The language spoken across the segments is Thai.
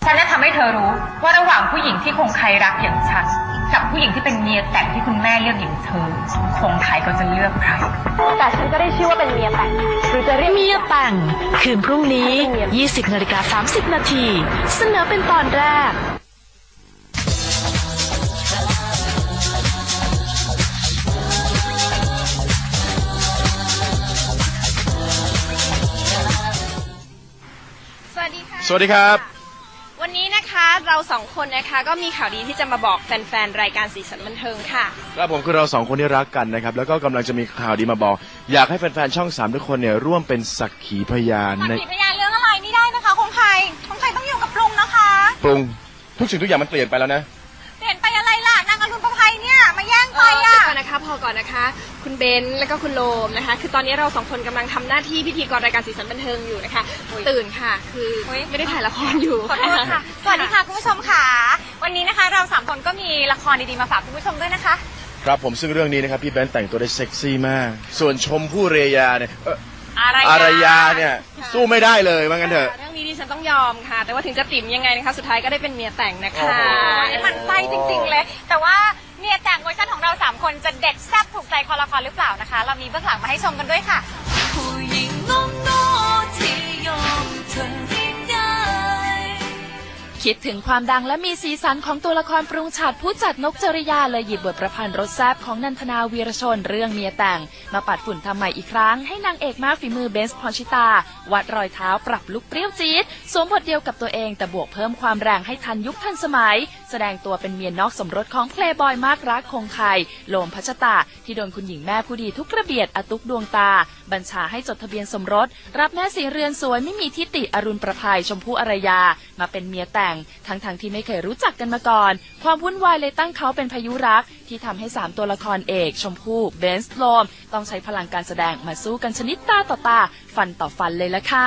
ฉันจะทำให้เธอรู้ว่าระหว่างผู้หญิงที่คงใครรักอย่างฉันกับผู้หญิงที่เป็นเมียแต่งที่คุณแม่เลือกอย่างเธอคงใครก็จะเลือกใครแต่ฉันก็ได้ชื่อว่าเป็นเมียแต่งหรือจะเรียกเมียแต่งคืนพรุ่งนี้ 20:30 นาทีเสนอเป็นตอนแรกสวัสดีครับวันนี้นะคะเราสองคนนะคะก็มีข่าวดีที่จะมาบอกแฟนๆรายการสีสันบันเทิงค่ะครับผมคือเราสองคนที่รักกันนะครับแล้วก็กำลังจะมีข่าวดีมาบอกอยากให้แฟนๆช่อง3ทุกคนเนี่ยร่วมเป็นสักขีพยานสักขีพยานเรื่องอะไรไม่ได้นะคะคงใครต้องอยู่กับปรุงนะคะปรุงทุกสิ่งทุกอย่างมันเปลี่ยนไปแล้วนะเปลี่ยนไปอะไรล่ะนางอรุณประภัยเนี่ยมาแย่งไปอ่ะพอนะคะพอก่อนนะคะคุณเบนแล้วก็คุณโลมนะคะคือตอนนี้เราสองคนกำลังทำหน้าที่พิธีกรรายการสีสันบันเทิงอยู่นะคะตื่นค่ะคือไม่ได้ถ่ายละครอยู่ขอโทษค่ะสวัสดีค่ะคุณผู้ชมค่ะวันนี้นะคะเรา3คนก็มีละครดีๆมาฝากคุณผู้ชมด้วยนะคะครับผมซึ่งเรื่องนี้นะครับพี่เบนแต่งตัวได้เซ็กซี่มากส่วนชมพู่เรยาเนี่ยอารยาเนี่ยสู้ไม่ได้เลยว่างั้นเถอะเรื่องนี้ดิฉันต้องยอมค่ะแต่ว่าถึงจะติ๋มยังไงนะคะสุดท้ายก็ได้เป็นเมียแต่งนะคะมันไส้จริงๆเลยแต่ว่าเมียแต่งเวอร์ชันของเรา3คนจะเด็ดแซ่บถูกใจคอละครหรือเปล่านะคะเรามีเบื้องหลังมาให้ชมกันด้วยค่ะผู้หญิงน้องโนที่ยอมเธอคิดถึงความดังและมีสีสันของตัวละครปรุงฉัตรผู้จัดนกจริยาเลยหยิบบทประพันธ์รสแซ่บของนันทนาวีรชนเรื่องเมียแต่งมาปัดฝุ่นทำใหม่อีกครั้งให้นางเอกมากฝีมือเบนซ์พรชิตาวัดรอยเท้าปรับลุคเปรี้ยวจี๊ดสวมบทเดียวกับตัวเองแต่บวกเพิ่มความแรงให้ทันยุคทันสมัยแสดงตัวเป็นเมียนอกสมรสของเพลย์บอยมากรักคงไข่โลมพัชตาที่โดนคุณหญิงแม่ผู้ดีทุกระเบียดอตุกดวงตาบัญชาให้จดทะเบียนสมรสรับแม่สีเรือนสวยไม่มีทิฏฐิอรุณประภัยชมพู่อารยามาเป็นเมียแต่งทั้งที่ไม่เคยรู้จักกันมาก่อนความวุ่นวายเลยตั้งเขาเป็นพายุรักที่ทำให้3ตัวละครเอกชมพู่เบนซ์โลมต้องใช้พลังการแสดงมาสู้กันชนิดตาต่อตาฟันต่อฟันเลยละค่ะ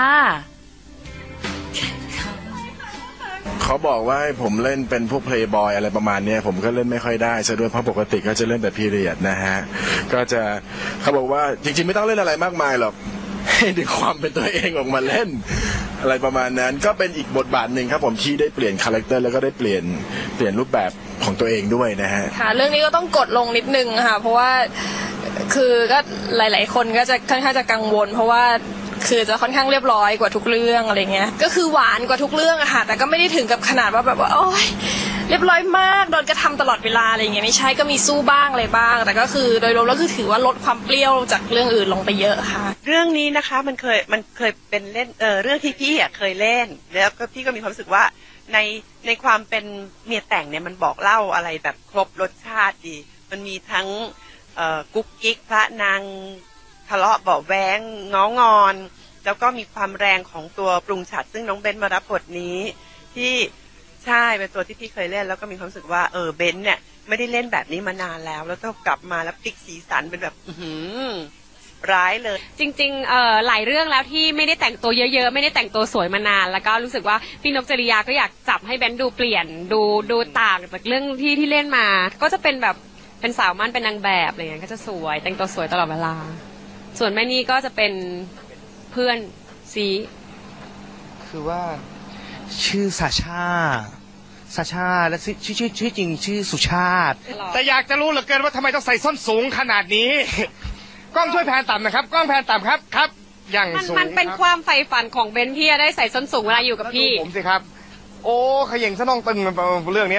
เขาบอกว่าให้ผมเล่นเป็นพวกเพลย์บอยอะไรประมาณนี้ผมก็เล่นไม่ค่อยได้ซะด้วยเพราะปกติก็จะเล่นแต่พีเรียดนะฮะก็จะเขาบอกว่าจริงๆไม่ต้องเล่นอะไรมากมายหรอกให้ดึงความเป็นตัวเองออกมาเล่นอะไรประมาณนั้นก็เป็นอีกบทบาทหนึ่งครับผมที่ได้เปลี่ยนคาแรคเตอร์แล้วก็ได้เปลี่ยนรูปแบบของตัวเองด้วยนะฮะค่ะเรื่องนี้ก็ต้องกดลงนิดนึงค่ะเพราะว่าคือก็หลายๆคนก็จะค่อนข้างจะกังวลเพราะว่าคือจะค่อนข้างเรียบร้อยกว่าทุกเรื่องอะไรเงี้ยก็คือหวานกว่าทุกเรื่องอะค่ะแต่ก็ไม่ได้ถึงกับขนาดว่าแบบว่าโอ๊ยเรียบร้อยมากโดนกระทำตลอดเวลาอะไรเงี้ยไม่ใช่ก็มีสู้บ้างอะไรบ้างแต่ก็คือโดยรวมแล้วคือถือว่าลดความเปรี้ยวจากเรื่องอื่นลงไปเยอะค่ะเรื่องนี้นะคะมันเคยเป็นเล่นเรื่องที่พี่อะเคยเล่นแล้วก็พี่ก็มีความรู้สึกว่าในความเป็นเมียแต่งเนี่ยมันบอกเล่าอะไรแบบครบรสชาติดีมันมีทั้งกุ๊กกิ๊กพระนางทะเลาะเบาะแว้งง้องอนแล้วก็มีความแรงของตัวปรุงฉัตรซึ่งน้องเบนมารับบทนี้ที่ใช่เป็นตัวที่พี่เคยเล่นแล้วก็มีความรู้สึกว่าเบนเนี่ยไม่ได้เล่นแบบนี้มานานแล้วก็กลับมาแล้วพลิกสีสันเป็นแบบร้ายเลยจริงๆหลายเรื่องแล้วที่ไม่ได้แต่งตัวเยอะๆไม่ได้แต่งตัวสวยมานานแล้วก็รู้สึกว่าพี่นกจริยาก็อยากจับให้เบนดูเปลี่ยนดูต่างจากเรื่องที่เล่นมาก็จะเป็นแบบเป็นสาวมั่นเป็นนางแบบอะไรเงี้ยก็จะสวยแต่งตัวสวยตลอดเวลาส่วนแม่นี่ก็จะเป็นเพื่อนซีคือว่าชื่อซาชาและชื่อจริงชื่อสุชาติแต่อยากจะรู้เหลือเกินว่าทำไมต้องใส่ส้นสูงขนาดนี้กล้องช่วยแพนต่ำนะครับกล้องแพนต่ำครับอย่างสูงมันเป็นความใฝ่ฝันของเบนที่จะได้ใส่ส้นสูงเวลาอยู่กับพี่ผมสิครับโอ้ขย่งซะน้องตึงเรื่องนี้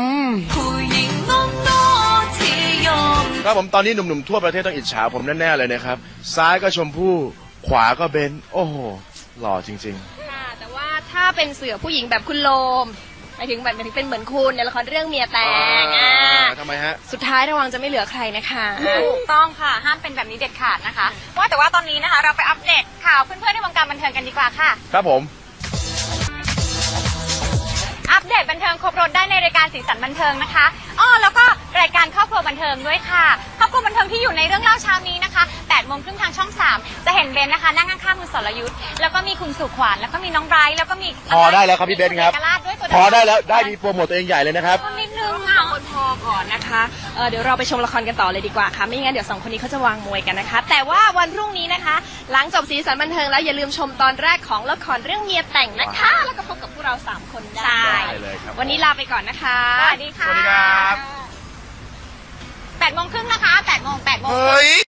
ครับผมตอนนี้หนุ่มๆทั่วประเทศต้องอิจฉาผมแน่ๆเลยนะครับซ้ายก็ชมพู่ขวาก็เบนโอ้โหหล่อจริงๆค่ะแต่ว่าถ้าเป็นเสือผู้หญิงแบบคุณโลมหมายถึงเป็นเหมือนคุณในละครเรื่องเมียแต่งทำไมฮะสุดท้ายระวังจะไม่เหลือใครนะคะถูกต้องค่ะห้ามเป็นแบบนี้เด็ดขาดนะคะว่าแต่ว่าตอนนี้นะคะเราไปอัปเดตข่าวเพื่อนๆในวงการบันเทิงกันดีกว่าค่ะครับผมอัปเดตบันเทิงครบรถได้ในรายการสีสันบันเทิงนะคะแล้วก็รายการครอบครัวบันเทิงด้วยค่ะครอบครัวบันเทิงที่อยู่ในเรื่องเล่าเช้านี้นะคะ 8:30 ทางช่อง 3จะเห็นเบนนะคะนั่งข้างๆคุณสรยุทธแล้วก็มีคุณสุขวัญแล้วก็มีน้องไบรท์แล้วก็มีพอได้แล้วครับพี่เบนครับพอได้แล้วได้มีโปรโมทตัวเองใหญ่เลยนะครับนิดนึงคนพอก่อนนะคะเดี๋ยวเราไปชมละครกันต่อเลยดีกว่าค่ะไม่งั้นเดี๋ยว2คนนี้เขาจะวางมวยกันนะคะแต่ว่าวันพรุ่งนี้นะคะหลังจบสีสันบันเทิงแล้วอย่าลืมชมตอนแรกของละครเรื่องเมียแต่งนะคะแล้วก็พบกับพวกเรา3คนได้ครับวันนี้ลาไปก่อนนะคะสวัสดีค่ะสวัสดีครับ 8 โมงครึ่งนะคะ8 โมงเฮ้ย